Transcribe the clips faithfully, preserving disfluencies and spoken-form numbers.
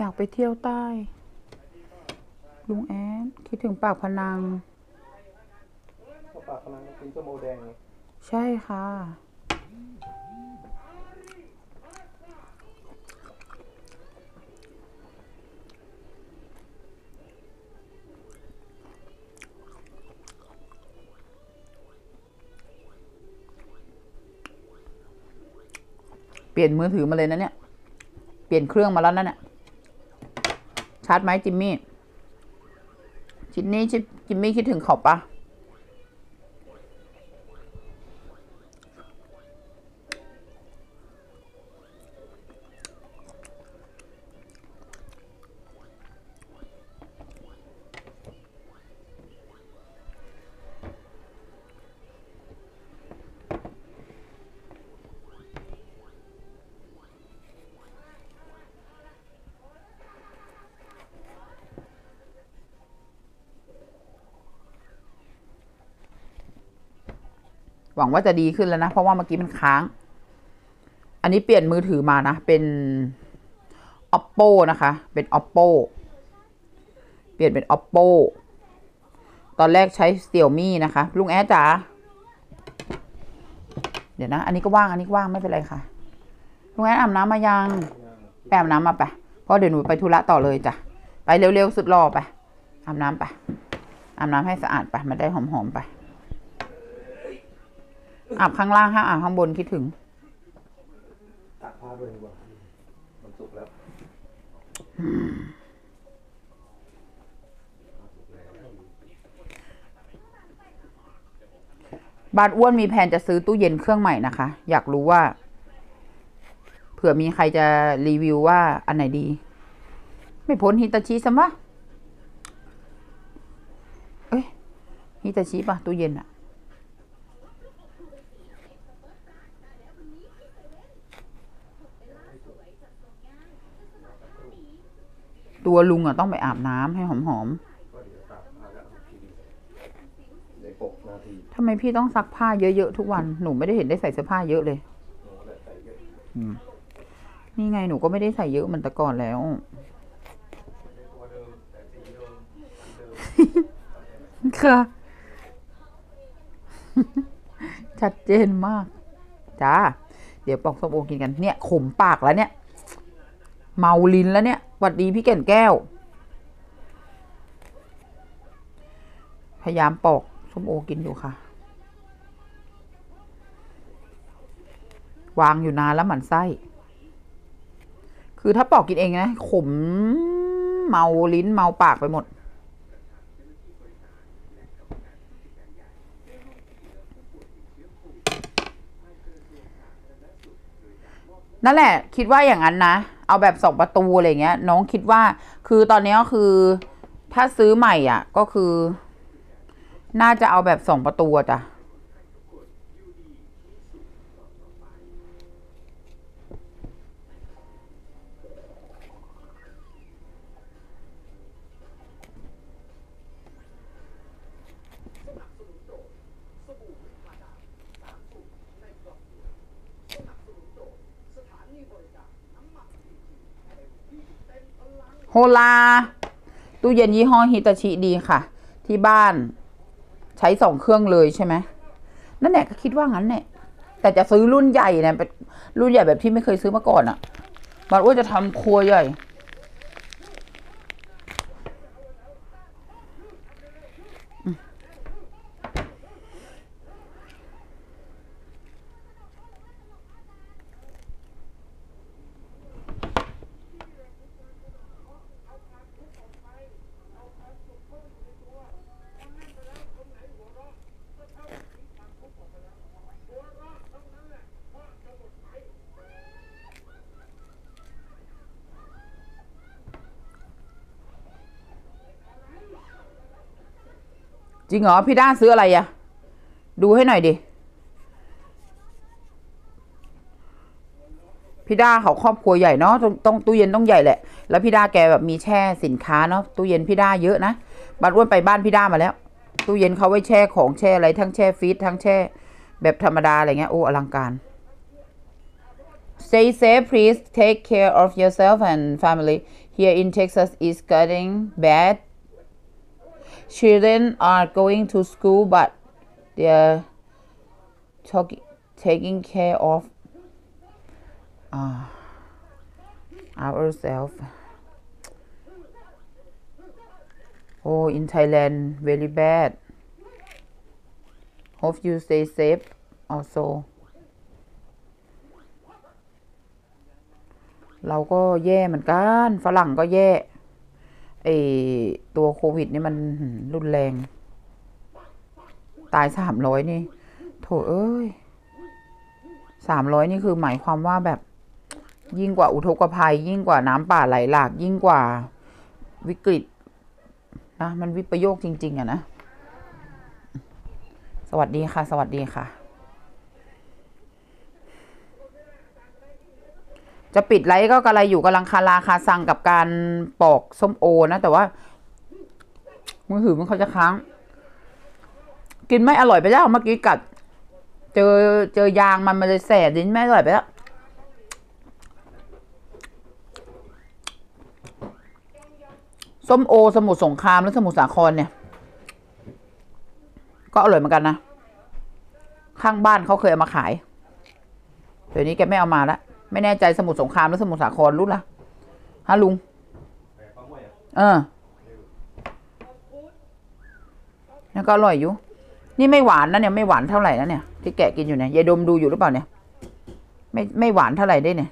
อยากไปเที่ยวใต้ลุงแอดคิดถึงปากพนังปากพนังกินส้มโอแดงใช่ค่ะเปลี่ยนมือถือมาเลยนะเนี่ยเปลี่ยนเครื่องมาแล้วนั่นเนี่ยชาร์จไหมจิมมี่จินนี่จิมมี่คิดถึงเขาปะหวังว่าจะดีขึ้นแล้วนะเพราะว่าเมื่อกี้มันค้างอันนี้เปลี่ยนมือถือมานะเป็น oppo นะคะเป็น oppo เปลี่ยนเป็น oppo ตอนแรกใช้ xiaomi นะคะลุงแอดจ๋าเดี๋ยวนะอันนี้ก็ว่างอันนี้ก็ว่างไม่เป็นไรค่ะลุงแอดอาบน้ำมายังไปอาบน้ำมาไปเพราะเดี๋ยวหนูไปธุระต่อเลยจ้ะไปเร็วๆสุดรอไปอาบน้ำไปอาบน้ำให้สะอาดไปมันได้หอมๆไปอาบข้างล่างห้าอาบข้างบนคิดถึงตักผ้าด้วยดีกว่ามันสุกแล้วบ้านอ้วนมีแผนจะซื้อตู้เย็นเครื่องใหม่นะคะอยากรู้ว่าเผื่อมีใครจะรีวิวว่าอันไหนดีไม่พ้นฮิตาชิซัมวะเอ้ยฮิตาชิป่ะตู้เย็นอะตัวลุงอ่ะต้องไปอาบน้ำให้หอมๆทำไมพี่ต้องซักผ้าเยอะๆทุกวันหนูไม่ได้เห็นได้ใส่เสื้อผ้าเยอะเลยนี่ไงหนูก็ไม่ได้ใส่เยอะเหมือนแต่ก่อนแล้วค่ะชัดเจนมากจ้าเดี๋ยวปอกส้มโอกินกันเนี่ยขมปากแล้วเนี่ยเมาลิ้นแล้วเนี่ยหวัดดีพี่แก่นแก้วพยายามปอกส้มโอกินอยู่ค่ะวางอยู่นานแล้วหมั่นไส้คือถ้าปอกกินเองนะขมเมาลิ้นเมาปากไปหมดนั่นแหละคิดว่าอย่างนั้นนะเอาแบบสองประตูอะไรเงี้ยน้องคิดว่าคือตอนนี้ก็คือถ้าซื้อใหม่อ่ะก็คือน่าจะเอาแบบสองประตูจ้ะโฮลาตู้เย็นยี่ห้อฮิตาชิดีค่ะที่บ้านใช้สองเครื่องเลยใช่ไหมนั่นแหละก็คิดว่างั้นเนี่ยแต่จะซื้อรุ่นใหญ่เนี่ยเป็นรุ่นใหญ่แบบที่ไม่เคยซื้อมาก่อนอ่ะบางว่าจะทำครัวใหญ่จริงเหรอพี่ด้าซื้ออะไรอะดูให้หน่อยดิพี่ด้าเขาครอบครัวใหญ่เนาะต้องต้องตู้เย็นต้องใหญ่แหละแล้วพี่ด้าแกแบบมีแช่สินค้าเนาะตู้เย็นพี่ด้าเยอะนะบ้านอ้วนไปบ้านพี่ด้ามาแล้วตู้เย็นเขาไว้แช่ของแช่อะไรทั้งแช่ฟรีซทั้งแช่แบบธรรมดาอะไรเงี้ยโอ้อลังการ Stay safe please take care of yourself and family here in Texas is getting bad children are going to school but they're talking, taking care of uh, ourselves oh in Thailand very bad hope you stay safe also เราก็แย่เหมือนกันฝรั่งก็แย่ไอตัวโควิดนี่มันรุนแรงตายสามร้อยนี่โถเอ้ยสามร้อยนี่คือหมายความว่าแบบยิ่งกว่าอุทกภัยยิ่งกว่าน้ำป่าไหลหลากยิ่งกว่าวิกฤตนะมันวิปโยคจริงๆอะนะสวัสดีค่ะสวัสดีค่ะจะปิดไลฟ์ก็กระไรอยู่กำลังคาราคาซังกับการปอกส้มโอนะแต่ว่ามือถือมันเขาจะค้างกินไม่อร่อยไปแล้วเมื่อกี้กัดเจอเจอยางมันมันเลยแสบลิ้นไม่อร่อยไปแล้วส้มโอสมุทรสงครามและสมุทรสาครเนี่ยก็อร่อยเหมือนกันนะข้างบ้านเขาเคยเอามาขายเดี๋ยวนี้แกไม่เอามาแล้วไม่แน่ใจสมุทรสงครามหรือสมุทรสาครรู้ละฮะลุงเออนี่ก็อร่อยอยู่นี่ไม่หวานนะเนี่ยไม่หวานเท่าไหร่นะเนี่ยที่แกะกินอยู่เนี่ยยายดมดูอยู่หรือเปล่าเนี่ยไม่ไม่หวานเท่าไหร่ได้เนี่ย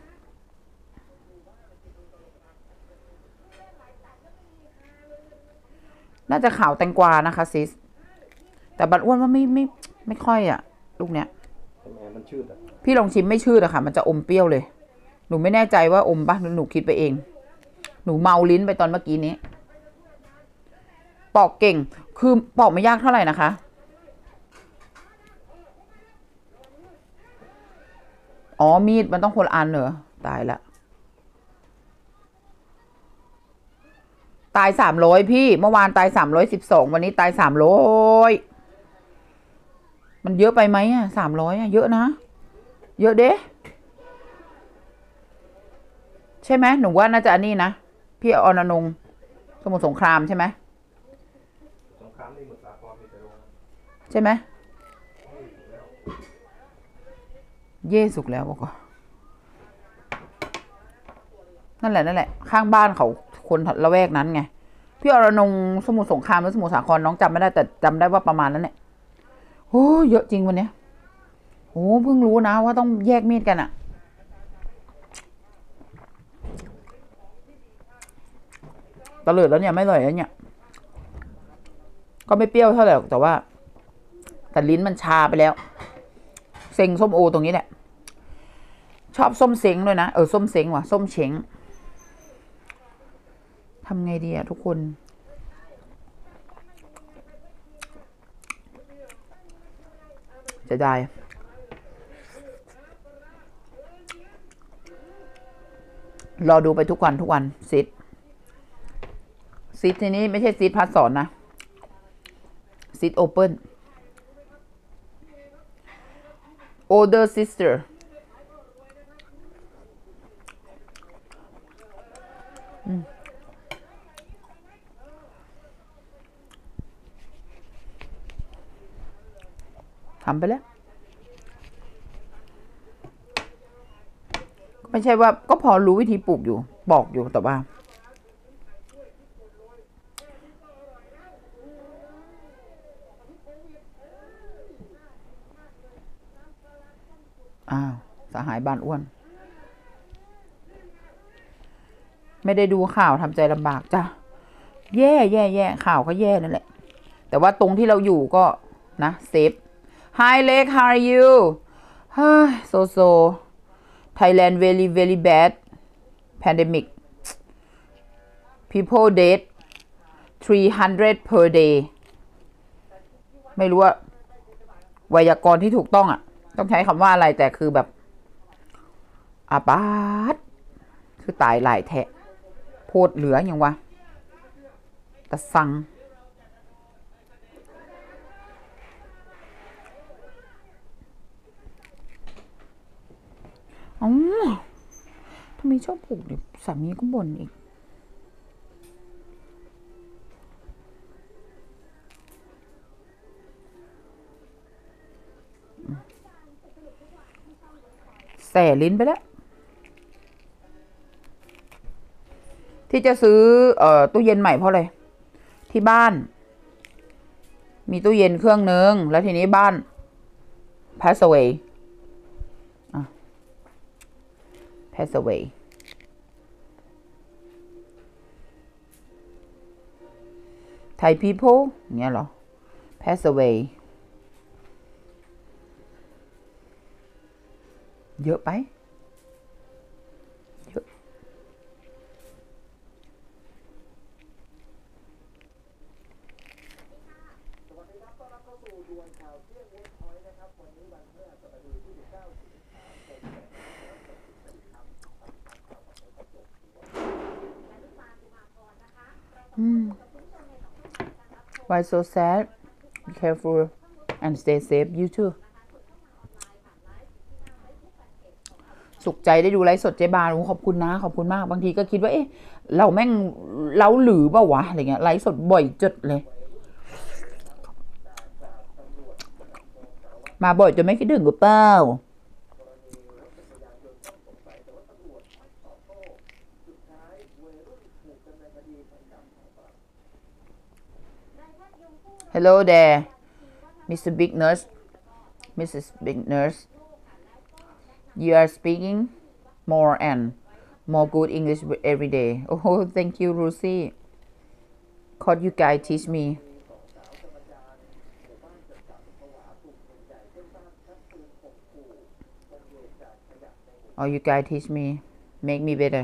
น่าจะขาวแตงกวานะคะซิสแต่บัดอ้วนว่าไม่ไม่ไม่ค่อยอ่ะลูกเนี้ยมันชืดอ่ะพี่ลองชิมไม่ชืดอะค่ะมันจะอมเปรี้ยวเลยหนูไม่แน่ใจว่าอมปะหนูคิดไปเองหนูเมาลิ้นไปตอนเมื่อกี้นี้ปอกเก่งคือปอกไม่ยากเท่าไหร่นะคะอ๋อมีดมันต้องคนละอันเหรอตายละตายสามร้อยพี่เมื่อวานตายสามร้อยสิบสองวันนี้ตายสามร้อยมันเยอะไปไหมอะสามร้อยอะเยอะนะเยอะเด้ใช่ไหมหนูว่าน่าจะอันนี้นะพี่อรนงค์สมุทรสงครามใช่ไหมสงครามนี่หมดสาครมีแต่โรงใช่ไหมเย่สุกแล้วบอกว่านั่นแหละนั่นแหละข้างบ้านเขาคนละแวกนั้นไงพี่อรนงค์สมุทรสงครามหรือสมุทรสาครน้องจำไม่ได้แต่จำได้ว่าประมาณนั้นแหละโอ้เยอะจริงวันนี้โอ้เพิ่งรู้นะว่าต้องแยกมีดกันอะตะเลิดแล้วเนี่ยไม่อร่อยแล้วเนี่ยก็ไม่เปรี้ยวเท่าไหร่แต่ว่าแต่ลิ้นมันชาไปแล้วเซ็งส้มโอตรงนี้แหละชอบส้มเซ็งด้วยนะเออส้มเซ็งว่ะส้มเช้งทำไงดีอะทุกคนจะได้รอดูไปทุกวันทุกวันซิดซิดทีนี้ไม่ใช่ซิดพัดสอนนะซิดโอเปิล older sister ทำไปแล้วไม่ใช่ว่าก็พอรู้วิธีปลูกอยู่บอกอยู่แต่ว่าอ้าวสหายบ้านอ้วนไม่ได้ดูข่าวทำใจลำบากจ้ะแย่แย่แย่ข่าวก็แย่นั่นแหละแต่ว่าตรงที่เราอยู่ก็นะเซฟ Hi Leg how are you so so Thailand very very bad pandemic people dead three hundred per day ไม่รู้ว่าไวยากรณ์ที่ถูกต้องอ่ะต้องใช้คำว่าอะไรแต่คือแบบอาบาดคือตายหลายแทะโพดเหลืออย่างวะตะสังอ๋อทำไมชอบปลูกเดี๋ยวสามีก็บ่นอีกแสลิ้นไปแล้วที่จะซื้อเอ่อตู้เย็นใหม่เพราะอะไรที่บ้านมีตู้เย็นเครื่องนึงแล้วทีนี้บ้าน pass away อ่ะ pass away Thai people เงี้ยเหรอ pass away เยอะไปเยอะอืม Why so sad? Be careful and stay safe. You too. สุขใจได้ดูไลฟ์สดเจ๊บาขอบคุณนะขอบคุณมากบางทีก็คิดว่าเอ๊ะเราแม่งเล้าหรือเปล่าวะอะไรเงี้ยไลฟ์สดบ่อยจัดเลยมาบ่อยจนไม่คิดถึงกูเปล่าHello there, Mister Big Nurse, Missus Big Nurse. You are speaking more and more good English every day. Oh, thank you, Lucy. Could you guys teach me? Or you guys teach me, make me better.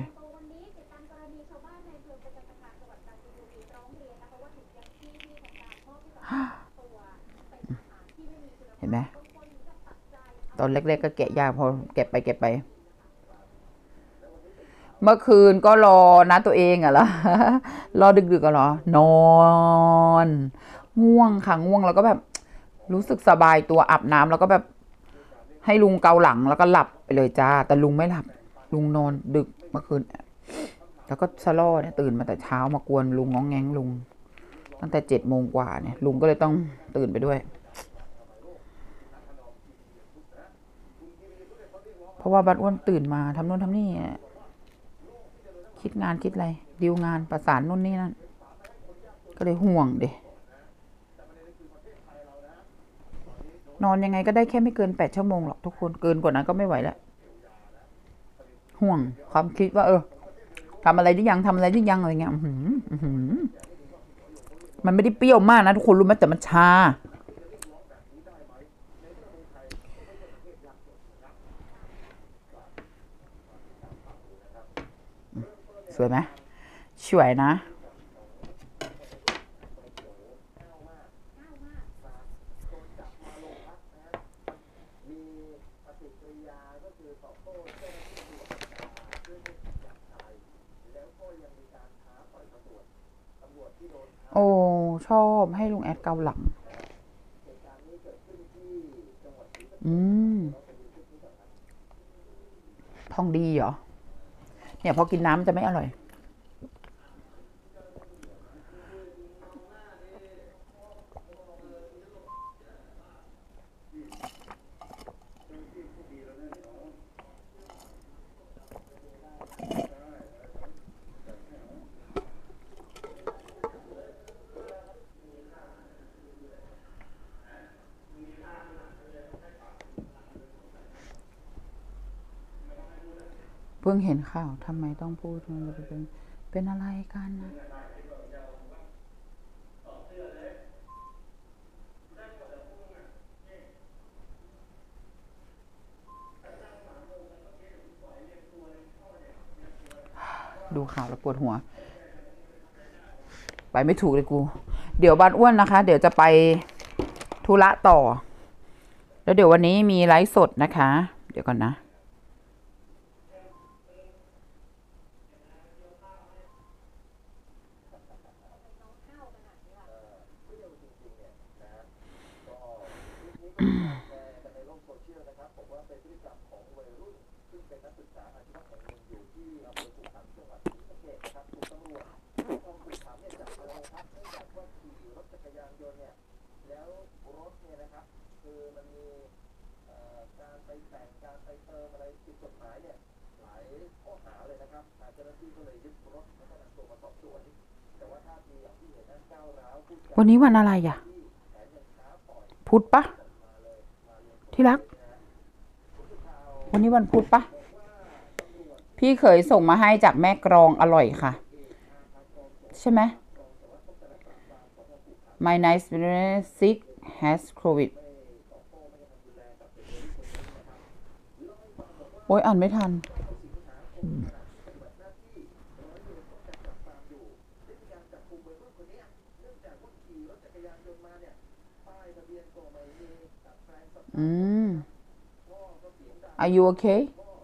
เห็นไหมตอนแรกๆก็แกะยากพอแกะไปแกะไปเมื่อคืนก็รอนะตัวเองอะล่ะ รอดึกๆก็รอนอนง่วงค่ะง่วงแล้วก็แบบรู้สึกสบายตัวอาบน้ำแล้วก็แบบให้ลุงเกาหลังแล้วก็หลับไปเลยจ้าแต่ลุงไม่หลับลุงนอนดึกเมื่อคืนแล้วก็สะล่อเนี่ยตื่นมาแต่เช้ามากวนลุงง้องแงงลุงตั้งแต่เจ็ดโมงกว่าเนี่ยลุงก็เลยต้องตื่นไปด้วยเพราะว่าบัดอ้วนตื่นมาทำนู่นทำนี่คิดงานคิดอะไรดีลงานประสานนู่นนี่นั่นก็เลยห่วงเดะนอนยังไงก็ได้แค่ไม่เกินแปดชั่วโมงหรอกทุกคนเกินกว่านั้นก็ไม่ไหวแล้วห่วงความคิดว่าเออทำอะไรได้ยังทำอะไรได้ยังอะไรเงี้ยอืมอืมมันไม่ได้เปรี้ยวมากนะทุกคนรู้ไหมแต่มันชาสวยไหมสวยนะโอ้ชอบให้ลุงแอดเกาหลังอืมทองดีเหรอเนี่ยพอกินน้ำจะไม่อร่อยเพิ่งเห็นข่าวทำไมต้องพูดมันเป็นเป็นอะไรกันนะดูข่าวแล้วปวดหัวไปไม่ถูกเลยกูเดี๋ยวบ้านอ้วนนะคะเดี๋ยวจะไปธุระต่อแล้วเดี๋ยววันนี้มีไลฟ์สดนะคะเดี๋ยวก่อนนะการไปแต่งการไปเติมอะไรผิดกฎหมายเนี่ยหลายข้อหาเลยนะครับทางเจ้าหน้าที่ก็เลยยึดรถแล้วก็นำตัวมาสอบสวนแต่ว่าท่าทีอย่างที่เห็นนั้นก้าวร้าวพูดจาวันนี้วันอะไรอ่ะแถมยังท้าต่อยพุธปะ ที่รัก วันนี้วันพุธปะ พี่เคยส่งมาให้จากแม่กรองอร่อยค่ะ ใช่ไหม My nice sick has COVID โอ้ยอ่านไม่ทัน อืม Are you okay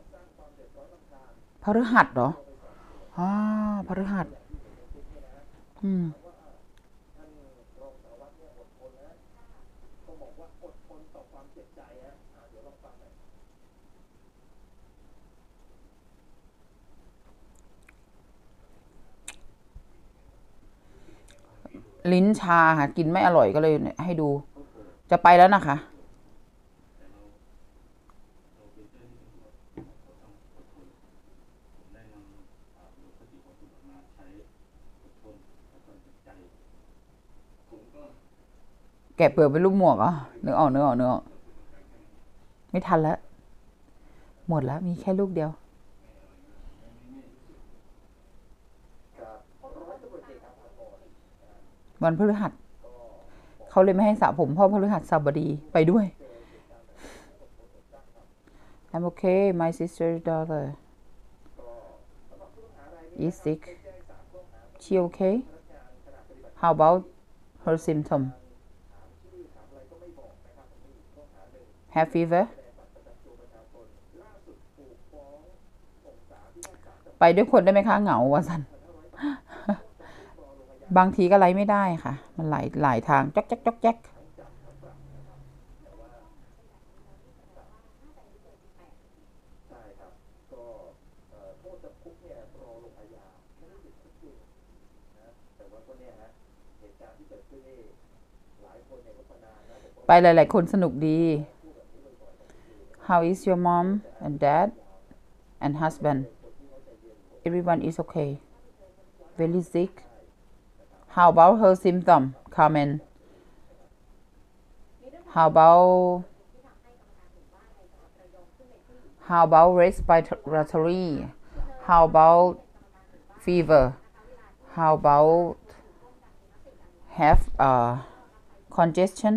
พฤหัสเหรออ๋อพฤหัส อืมท่านรองสารวัตรเนี่ยอดทนนะต้องบอกว่าอดทนต่อความเจ็บใจฮะอ่าเดี๋ยวลองฟังหน่อยลิ้นชาค่ะ กินไม่อร่อยก็เลยให้ดู จะไปแล้วนะคะ แกะเปลือกเป็นลูกหมวกเหรอนึกออกนึกออกนึกออกไม่ทันแล้ว หมดแล้ว มีแค่ลูกเดียว วันพฤหัส เขาเลยไม่ให้สระผมเพ่อพฤหัสบดีไปด้วย I'm okay my sister's daughter is sick she okay how about her symptom have fever ไปด้วยคนได้ไหมคะเหงาวะสัน บางทีก็ไลฟ์ไม่ได้ค่ะ มันหลายหลายทางจ๊อกแจ๊กจ๊อกแจ๊กใช่ครับก็เอ่อโทษจำคุกเนี่ยรอลงอาญาไม่ได้ติดคุกจริงนะแต่ว่าก็เนี่ยฮะเหตุการณ์ที่เกิดขึ้นนี่หลายคนเนี่ยก็ประนามนะบอกว่าไปหลาย ๆ คนสนุกดี How is your mom and dad and husband everyone is okay very sick How about her symptom comment How about How about respiratory How about fever How about have uh, congestion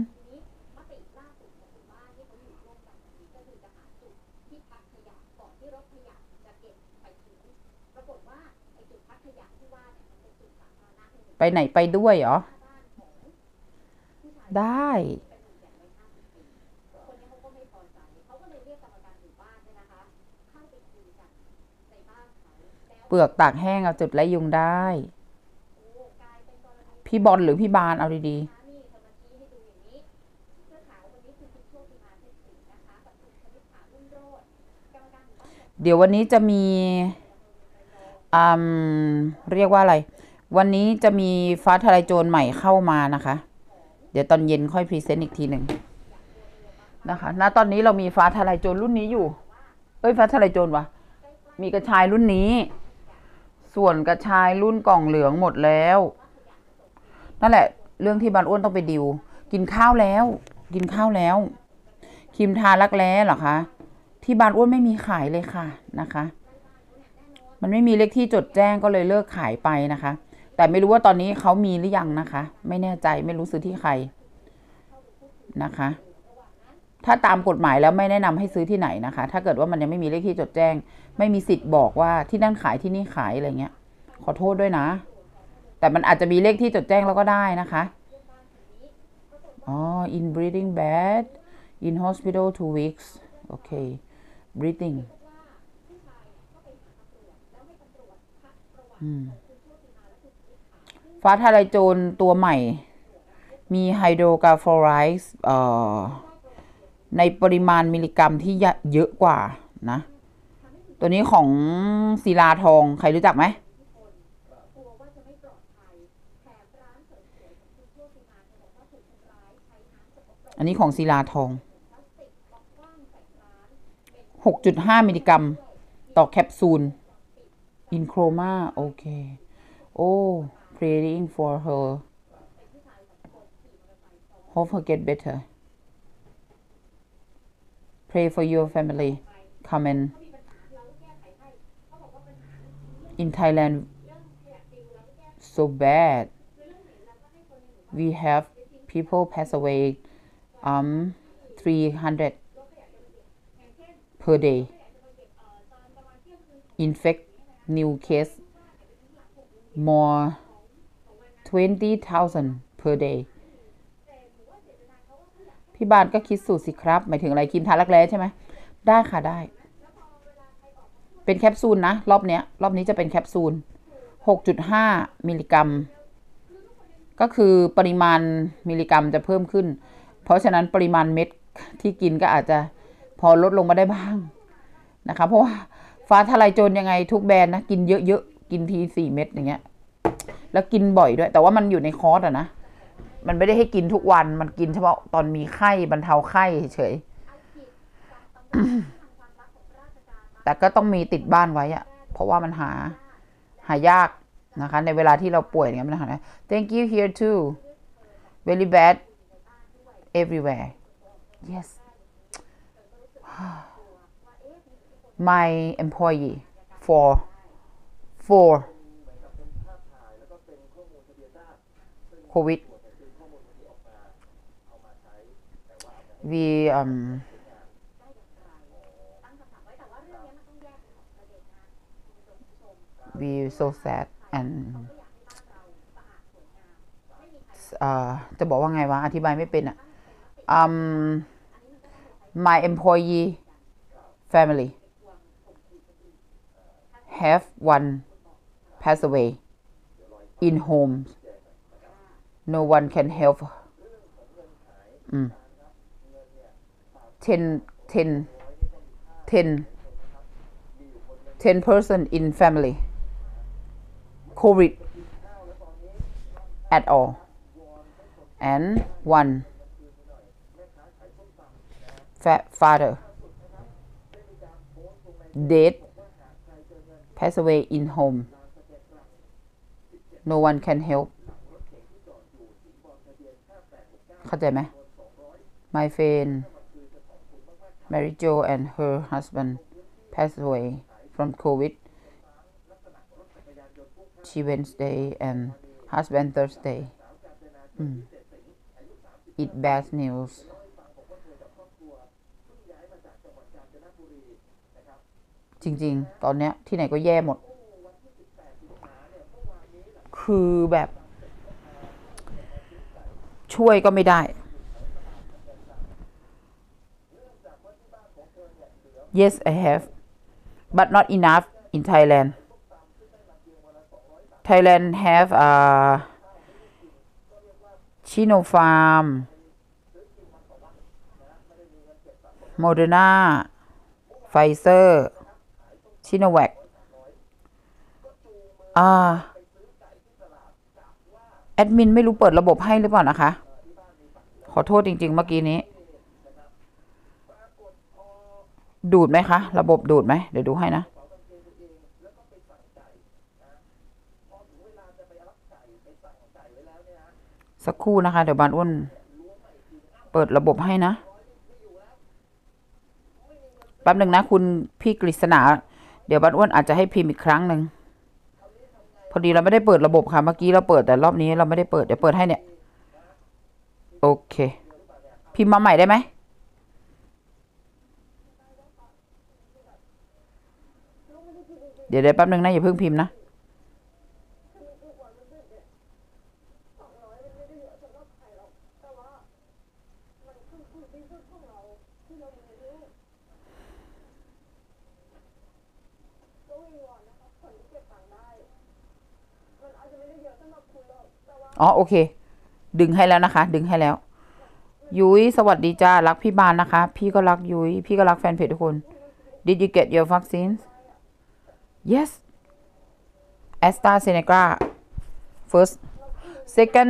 ไปไหนไปด้วยเหรอ ได้ เปลือกตากแห้งเอาจุดไล่ยุงได้ พี่บอลหรือพี่บานเอาดีๆ เดี๋ยววันนี้จะมีอืมเรียกว่าอะไร วันนี้จะมีฟ้าทลายโจรใหม่เข้ามานะคะ เดี๋ยวตอนเย็นค่อยพรีเซนต์อีกทีหนึ่งนะคะ ณ ตอนนี้เรามีฟ้าทลายโจรรุ่นนี้อยู่ เอ้ยฟ้าทลายโจรวะ มีกระชายรุ่นนี้ ส่วนกระชายรุ่นกล่องเหลืองหมดแล้ว นั่นแหละ เรื่องที่บานอ้วนต้องไปดิว กินข้าวแล้ว กินข้าวแล้วครีมทารักแร้เหรอคะ ที่บานอ้วนไม่มีขายเลยค่ะนะคะ มันไม่มีเลขที่จดแจ้งก็เลยเลิกขายไปนะคะ แต่ไม่รู้ว่าตอนนี้เขามีหรือยังนะคะ ไม่แน่ใจไม่รู้ซื้อที่ใครนะคะ ถ้าตามกฎหมายแล้วไม่แนะนำให้ซื้อที่ไหนนะคะ ถ้าเกิดว่ามันยังไม่มีเลขที่จดแจ้ง ไม่มีสิทธิ์บอกว่าที่นั่นขายที่นี่ขายอะไรเงี้ย ขอโทษด้วยนะ แต่มันอาจจะมีเลขที่จดแจ้งแล้วก็ได้นะคะอ๋อ in breathing bad in hospital two weeks โอเค breathing อืมฟ้าทลายโจรตัวใหม่ มีไฮโดรกาฟลูอไรด์เอ่อในปริมาณมิลลิกรัมที่เยอะกว่านะ ตัวนี้ของศิลาทอง ใครรู้จักไหม อันนี้ของศิลาทองหกจุดห้า มิลลิกรัม ต่อแคปซูล in coma โอเค โอ้ praying for her hope her get better pray for your family comment in Thailand so bad we have people pass away um three hundred per day infect new case more twenty thousand per day พี่บานก็คิดสูตรสิครับหมายถึงอะไรกินทานรักแร้ใช่ไหมได้ค่ะได้เป็นแคปซูลนะรอบเนี้ยรอบนี้จะเป็นแคปซูล หกจุดห้า มิลลิกรัมก็คือปริมาณมิลลิกรัมจะเพิ่มขึ้นเพราะฉะนั้นปริมาณเม็ดที่กินก็อาจจะพอลดลงมาได้บ้างนะคะเพราะว่าฟ้าทลายโจรยังไงทุกแบรนด์นะกินเยอะๆกินทีสี่เม็ดอย่างเงี้ยแล้วกินบ่อยด้วยแต่ว่ามันอยู่ในคอร์สอะนะมันไม่ได้ให้กินทุกวันมันกินเฉพาะตอนมีไข้บรรเทาไข้เฉย แต่ก็ต้องมีติดบ้านไว้อะเพราะว่ามันหาหายากนะคะในเวลาที่เราป่วยเนี่ยมันหา Thank you here too very bad everywhere yes my employee for for COVID we um we so sad and เอ่อจะบอกว่าไงวะอธิบายไม่เป็นอ่ะ um my employee family have one pass away in home no one can help อืม ten ten ten ten person in family COVID at all and one father dead pass away in home no one can help เข้าใจไหม my friend Mary Jo and her husband passed away from COVID she Wednesday and husband Thursday อืม it bad news จริงๆตอนเนี้ยที่ไหนก็แย่หมดคือแบบช่วยก็ไม่ได้ yes I have but not enough in Thailand Thailand have a Sinopharm Moderna Pfizer Sinovac อ่าแอดมินไม่รู้เปิดระบบให้หรือเปล่านะคะขอโทษจริงๆเมื่อกี้นี้ดูดไหมคะระบบดูดไหมเดี๋ยวดูให้นะสักครู่นะคะเดี๋ยวบานอ้วนเปิดระบบให้นะแป๊บหนึ่งนะคุณพี่กฤษณาเดี๋ยวบานอ้วนอาจจะให้พิมพ์อีกครั้งหนึ่งพอดีเราไม่ได้เปิดระบบค่ะเมื่อกี้เราเปิดแต่รอบนี้เราไม่ได้เปิดเดี๋ยวเปิดให้เนี่ยโอเคพิมพ์มาใหม่ได้ไหมเดี๋ยวเดี๋ยวแป๊บนึงนะอย่าเพิ่งพิมพ์นะอ๋อโอเคดึงให้แล้วนะคะดึงให้แล้วยุ้ยสวัสดีจ้ารักพี่บานนะคะพี่ก็รักยุ้ยพี่ก็รักแฟนเพจทุกคน Did you get your vaccine Yes AstraZeneca first second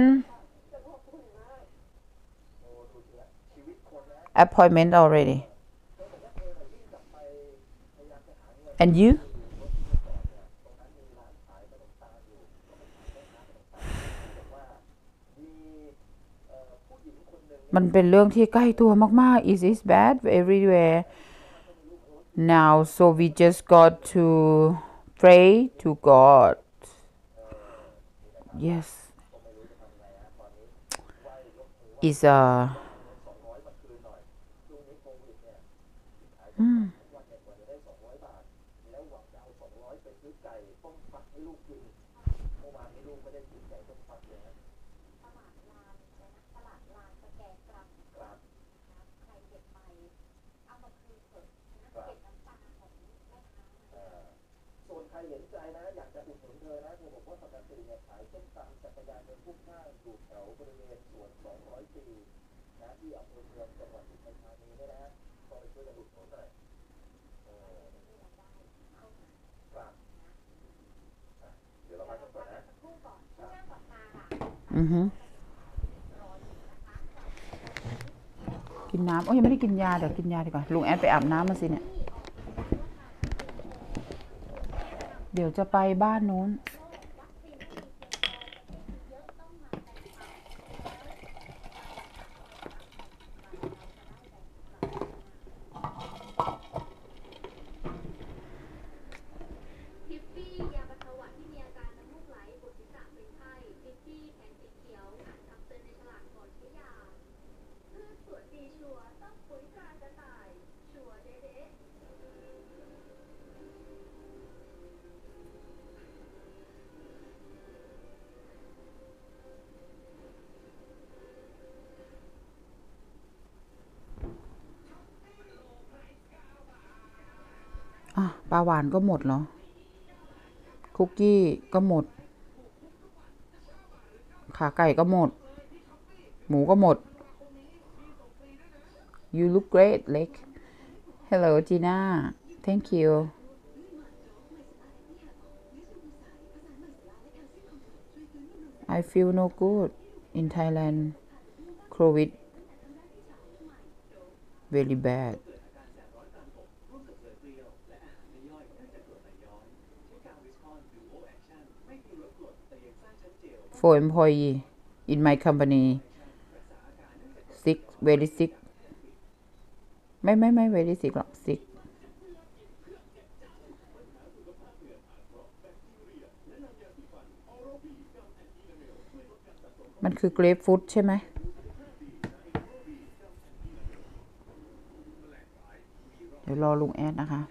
appointment already and you มันเป็นเรื่องที่ใกล้ตัวมากๆ it is bad everywhere now so we just got to pray to God yes is a อืมส่วนใครเห็นใจนะอยากจะอุดหนุนเธอนะเธอบอกว่าปกติเนี่ยขายส้มตำจักรยานยนต์พ่วงข้างอยู่แถวบริเวณสวนสองร้อยปีนะที่อำเภอเมืองจังหวัดอุทัยธานีเนี่ยนะก็ไปช่วยกันอุดหนุนหน่อยเออครับเดี๋ยวเราพักกันก่อนนะอือฮึกินน้ำโอ้ยยังไม่ได้กินยาเดี๋ยวกินยาดีกว่าลุงแอดไปอาบน้ำมาสิเนี่ยเดี๋ยวจะไปบ้านนู้นอ่ะปลาหวานก็หมดเหรอคุกกี้ก็หมดขาไก่ก็หมดหมูก็หมด you look great Lake hello Gina thank you I feel no good in Thailand COVID very bad for employee in my company sick very sick ไม่ไม่ไม่ very sick หรอก sick มันคือ grapefruit ใช่ไหมเดี๋ยวรอลุงแอดนะคะ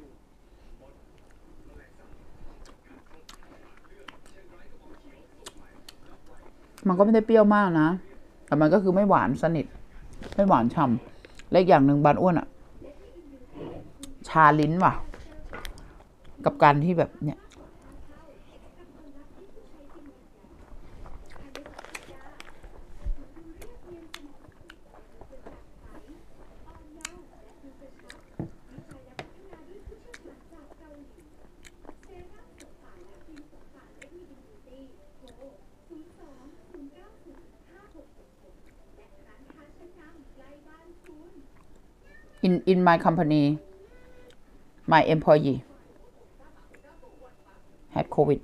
มันก็ไม่ได้เปรี้ยวมากนะแต่มันก็คือไม่หวานสนิทไม่หวานฉ่ำและอีกอย่างหนึ่งบานอ้วนอะชาลิ้นว่ะกับการที่แบบเนี้ยIn in my company, my employee had COVID.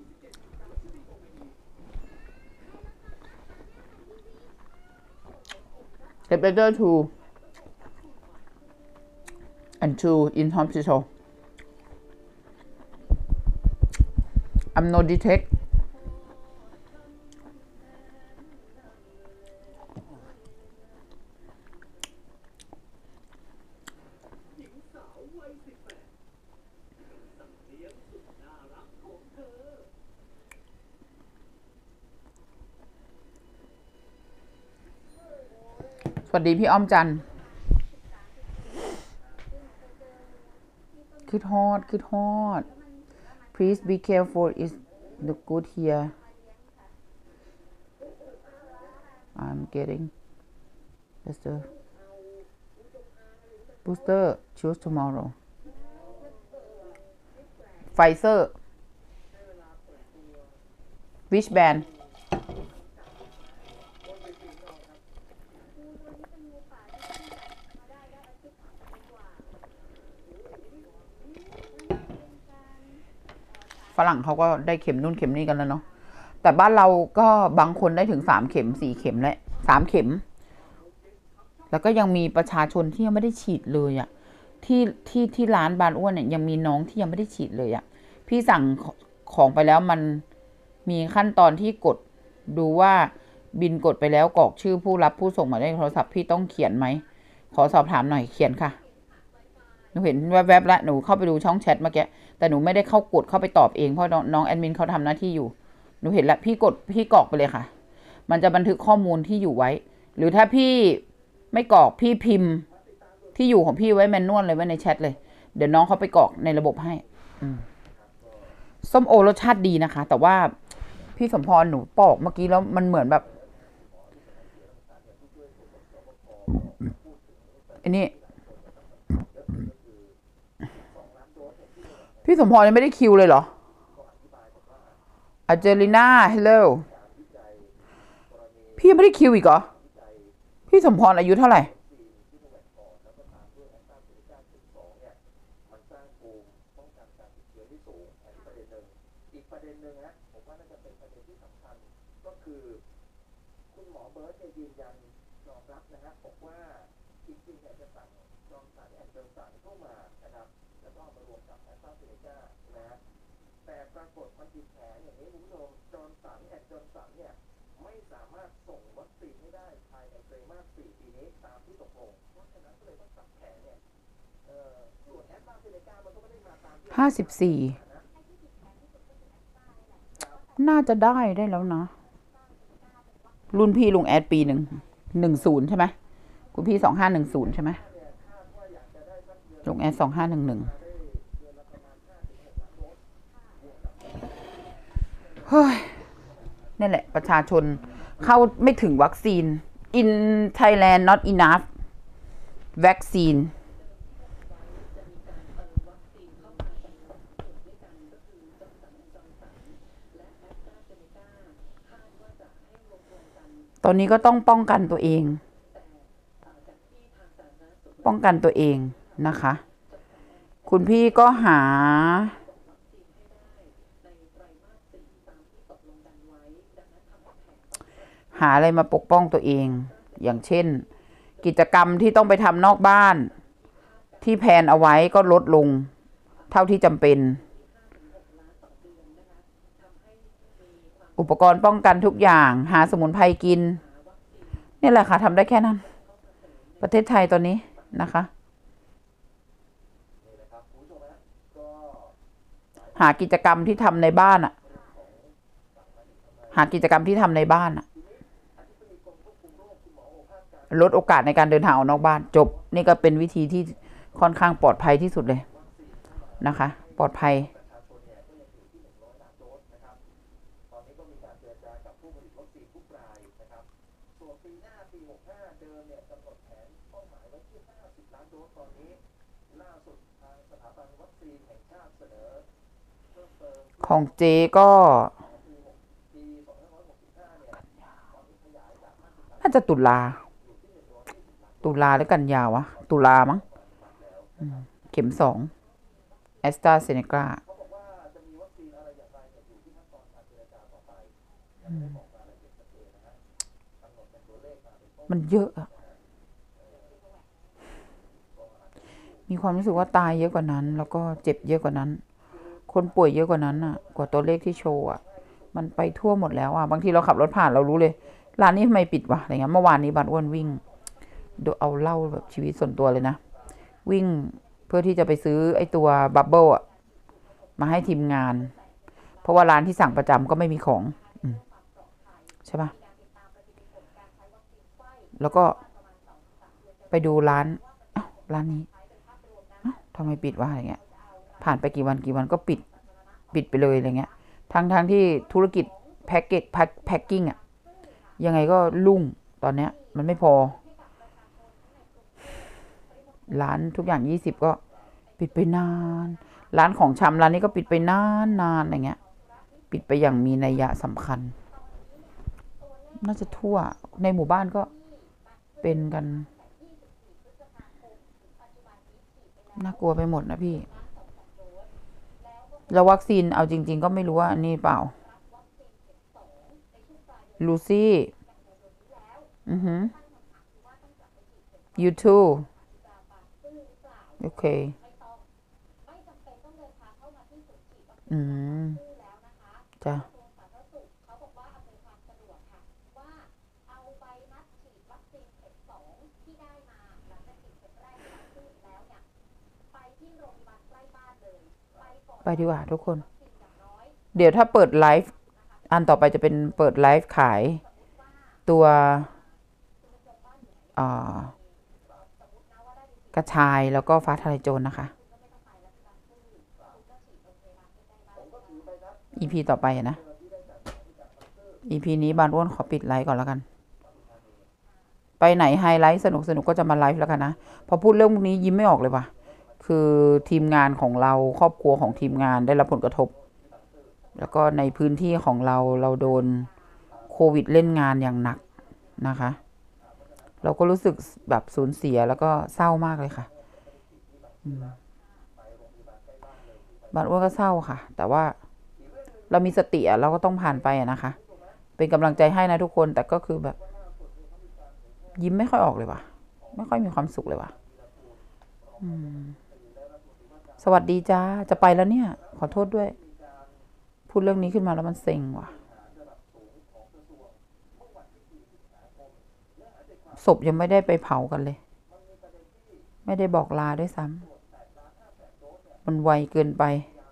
It's better to and two in hospital. I'm no detect.สวัสดีพี่อ้อมจันคือทอดคือทอด please be careful is the good here I'm getting booster booster choose tomorrow Pfizer which brand ฝรั่งเขาก็ได้เข็มนู่นเข็มนี่กันแล้วเนาะแต่บ้านเราก็บางคนได้ถึงสามเข็มสี่เข็มและสามเข็มแล้วก็ยังมีประชาชนที่ยังไม่ได้ฉีดเลยอะที่ที่ที่ร้านบานอ้วนเนี่ยยังมีน้องที่ยังไม่ได้ฉีดเลยอะพี่สั่งของไปแล้วมันมีขั้นตอนที่กดดูว่าบินกดไปแล้วกรอกชื่อผู้รับผู้ส่งหมายเลขโทรศัพท์พี่ต้องเขียนไหมขอสอบถามหน่อยเขียนค่ะหนูเห็นแวบๆแล้วหนูเข้าไปดูช่องแชทเมื่อกี้แต่หนูไม่ได้เข้ากดเข้าไปตอบเองเพราะน้องแอดมินเขาทำหน้าที่อยู่หนูเห็นแล้วพี่กดพี่กรอกไปเลยค่ะมันจะบันทึกข้อมูลที่อยู่ไว้หรือถ้าพี่ไม่กรอกพี่พิมพ์ที่อยู่ของพี่ไว้แมนนวลเลยไว้ในแชทเลยเดี๋ยวน้องเขาไปกรอกในระบบให้ส้มโอรสชาติดีนะคะแต่ว่าพี่สมพรหนูปอกเมื่อกี้แล้วมันเหมือนแบบอันนี้พี่สมพรยังไม่ได้คิวเลยเหรออาเจลิน่าฮัลโหลพี่ยังไม่ได้คิวอีกเหรอพี่สมพรอายุเท่าไหร่อีกประเด็นหนึ่งนะผมว่าน่าจะเป็นประเด็นที่สำคัญก็คือคุณหมอเบิร์ตยืนยันยอมรับนะฮะบอกว่าจริงๆเนี่ยจะสั่งจอร์นสันแอนด์จอร์นสันเข้ามานะครับแล้วก็มารวมกับแอสตราเซเนกานะฮะแต่ปรากฏมันติดแผลอย่างนี้คุณผู้ชมจอร์นสันแอนด์จอร์นสันเนี่ยไม่สามารถส่งวัคซีนให้ได้ภายในไตรมาสสี่ปีนี้ตามที่ตกลงเพราะฉะนั้นก็เลยต้องตัดแผลเนี่ยเอ่อส่วนแอสตราเซเนกามันก็ไม่ได้มาตามที่ห้าสิบสี่น่าจะได้ได้แล้วนะรุ่นพี่ลุงแอดปีหนึ่งหนึ่งศูนย์ใช่ไหมคุณพี่สองห้าหนึ่งศูนย์ใช่ไหมลุงแอดสองห้าหนึ่งหนึ่งเฮ้ยนี่แหละประชาชนเข้าไม่ถึงวัคซีน in Thailand not enough vaccineตอนนี้ก็ต้องป้องกันตัวเองป้องกันตัวเองนะคะคุณพี่ก็หาหาอะไรมาปกป้องตัวเองอย่างเช่นกิจกรรมที่ต้องไปทำนอกบ้านที่แพลนเอาไว้ก็ลดลงเท่าที่จำเป็นอุปกรณ์ป้องกันทุกอย่างหาสมุนไพรกินนี่แหละค่ะทำได้แค่นั้นประเทศไทยตอนนี้นะคะหากิจกรรมที่ทำในบ้านอะหากิจกรรมที่ทำในบ้านอะลดโอกาสในการเดินทางออกนอกบ้านจบนี่ก็เป็นวิธีที่ค่อนข้างปลอดภัยที่สุดเลยนะคะปลอดภัยของเจก็น่าจะตุลาตุลาหรือกันยาวะตุลามั้งเข็มสองแอสตราเซเนกามันเยอะอะมีความรู้สึกว่าตายเยอะกว่านั้นแล้วก็เจ็บเยอะกว่านั้นคนป่วยเยอะกว่านั้นอ่ะกว่าตัวเลขที่โชว์อ่ะมันไปทั่วหมดแล้วอ่ะบางทีเราขับรถผ่านเรารู้เลยร้านนี้ทำไมปิดวะอะไรเงี้ยเมื่อวานนี้บ้านอ้วนวิ่งดูเอาเล่าแบบชีวิตส่วนตัวเลยนะวิ่งเพื่อที่จะไปซื้อไอ้ตัวบับเบิ้ลอ่ะมาให้ทีมงานเพราะว่าร้านที่สั่งประจำก็ไม่มีของใช่ปะแล้วก็ไปดูร้านอ้าวร้านนี้อ้าวทำไมปิดวะอะไรเงี้ยผ่านไปกี่วันกี่วันก็ปิดปิดไปเลยอะไรเงี้ยทั้งทั้งที่ธุรกิจแพ็กเกจแพ็กกิ้งอ่ะยังไงก็ลุ่งตอนเนี้ยมันไม่พอร้านทุกอย่างยี่สิบก็ปิดไปนานร้านของชำร้านนี้ก็ปิดไปนานนานอะไรเงี้ยปิดไปอย่างมีนัยยะสำคัญน่าจะทั่วในหมู่บ้านก็เป็นกันน่ากลัวไปหมดนะพี่แล้ววัคซีนเอาจริง ๆ ก็ไม่รู้ว่าอันนี้เปล่า ลูซี่ อือหือ you too โอเค อืม จ้ะ ไปดีกว่าทุกคน เดี๋ยวถ้าเปิดไลฟ์อันต่อไปจะเป็นเปิดไลฟ์ขายตัวกระชายแล้วก็ฟ้าทะลายโจรนะคะ อี พี ต่อไปนะ อี พี นี้บานอ้วนขอปิดไลฟ์ก่อนแล้วกัน ไปไหนไฮไลท์สนุกสนุกก็จะมาไลฟ์แล้วกันนะพอพูดเรื่องพวกนี้ยิ้มไม่ออกเลยว่ะคือทีมงานของเราครอบครัวของทีมงานได้รับผลกระทบแล้วก็ในพื้นที่ของเราเราโดนโควิดเล่นงานอย่างหนักนะคะเราก็รู้สึกแบบสูญเสียแล้วก็เศร้ามากเลยค่ะบ้านอ้วนก็เศร้าค่ะแต่ว่าเรามีสติอะเราก็ต้องผ่านไปอะนะคะเป็นกำลังใจให้นะทุกคนแต่ก็คือแบบยิ้มไม่ค่อยออกเลยว่ะไม่ค่อยมีความสุขเลยว่ะสวัสดีจ้าจะไปแล้วเนี่ยขอโทษด้วยพูดเรื่องนี้ขึ้นมาแล้วมันเซ็งว่ะศพยังไม่ได้ไปเผากันเลยไม่ได้บอกลาด้วยซ้ำมันไวเกินไป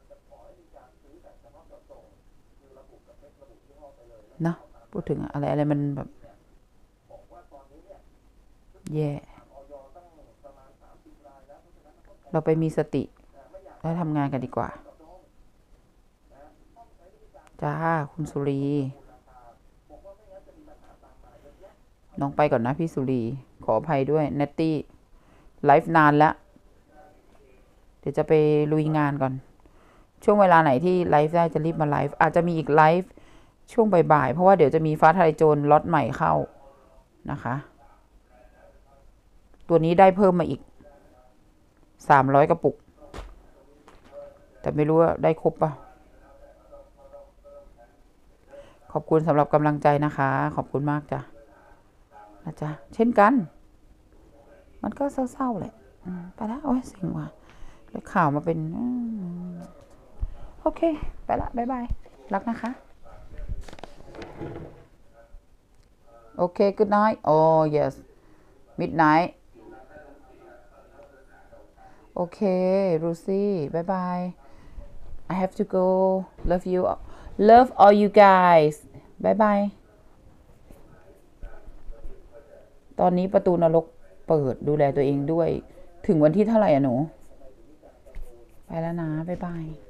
นะพูดถึงอะไรอะไรมันแบบแย่เราไปมีสติแล้วทำงานกันดีกว่าจ้าคุณสุรีน้องไปก่อนนะพี่สุรีขออภัยด้วยเนตตี้ไลฟ์นานแล้วเดี๋ยวจะไปลุยงานก่อนช่วงเวลาไหนที่ไลฟ์ได้จะรีบมาไลฟ์อาจจะมีอีกไลฟ์ช่วงบ่ายๆเพราะว่าเดี๋ยวจะมีฟ้าทะลายโจรล็อตใหม่เข้านะคะตัวนี้ได้เพิ่มมาอีกสามร้อยกระปุกแต่ไม่รู้ว่าได้ครบป่ะขอบคุณสำหรับกำลังใจนะคะขอบคุณมากจ้ะนะจ๊ะเช่นกันมันก็เศร้าๆแหละไปแล้วโอ้ยเสียงว่ะแล้วข่าวมาเป็นโอเคไปละบ๊ายบายรักนะคะโอเค good night oh yes midnight โอเค Lucy bye bye I have to go love you love all you guys bye bye ตอนนี้ประตูนรกเปิดดูแลตัวเองด้วยถึงวันที่เท่าไหร่อะหนูไปแล้วนะบ๊ายบาย